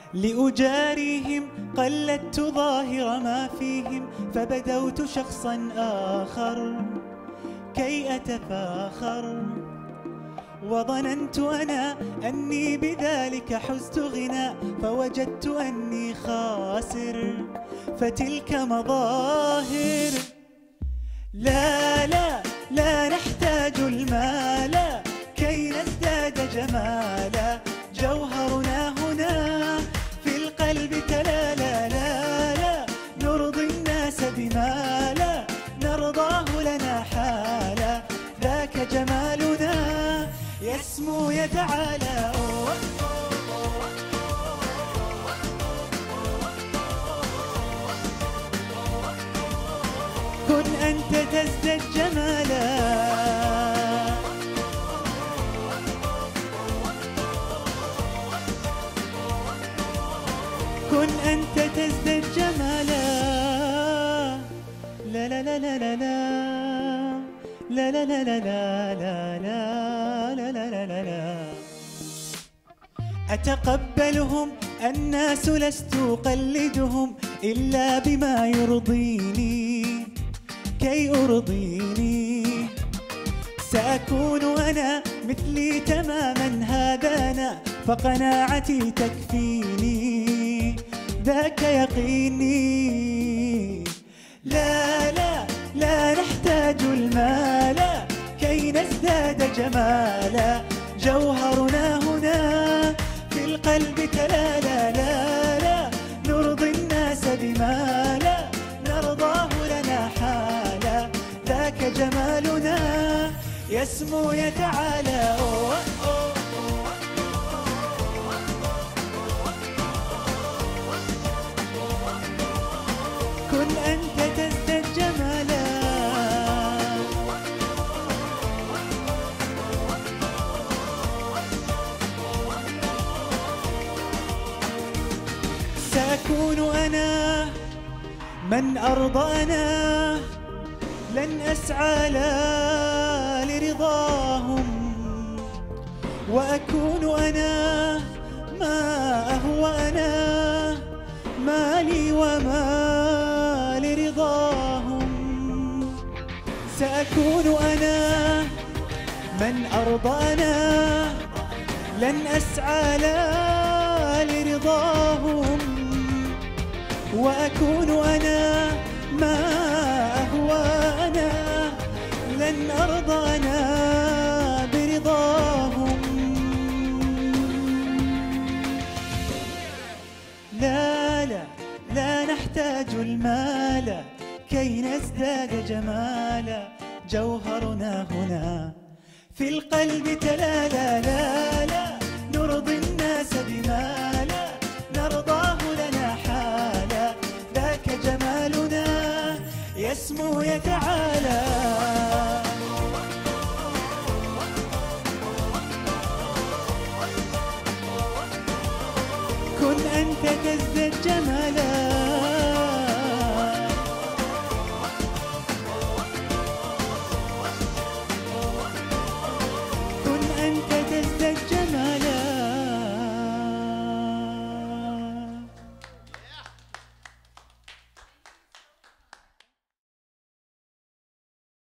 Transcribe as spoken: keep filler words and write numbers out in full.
لأجاريهم قلدت ظاهر ما فيهم، فبدوت شخصا آخر كي أتفاخر، وظننت أنا أني بذلك حزت غنى، فوجدت أني خاسر، فتلك مظاهر. لا لا لا نحتاج المال كي نزداد جمالا، جوهرنا هنا في القلب تلالا. لا لا نرضي الناس بما لا نرضاه لنا حالا، ذاك جمالنا يسمو يتعالى. كن أنت تزداد جمالا، كن أنت تزداد جمالا. لا لا لا لا لا لا لا لا لا لا لا لا لا لا لا لا لا. أتقبلهم الناس لست أقلدهم إلا بما يرضيني كي أرضيني، سأكون أنا مثلي تماما هذا أنا، فقناعتي تكفيني ذاك يقيني. لا لا لا نحتاج المال كي نزداد جمالا، جوهرنا هنا في القلب تلالا. لا لا نرضي الناس بما لا نرضاه لنا حالا، ذاك جمالنا يسمو يتعالى. أوه أوه كن أنت تزداد جمالا، سأكون أنا من أرضى أنا، لن أسعى لا لرضاهم، وأكون أنا ما أهوى أنا، ما لي وما لرضاهم. سأكون أنا من أرضى أنا، لن أسعى لا لرضاهم، وأكون أنا ما أهوى أنا، لن أرضى أنا برضاهم. لا لا لا نحتاج المال كي نزداد جمالا، جوهرنا هنا في القلب تلالا. لا لا نرضي الناس بما لا نرضاه لنا حالا، ذاك جمالنا يسمو يتعالى. كن أنت تزداد جمالا،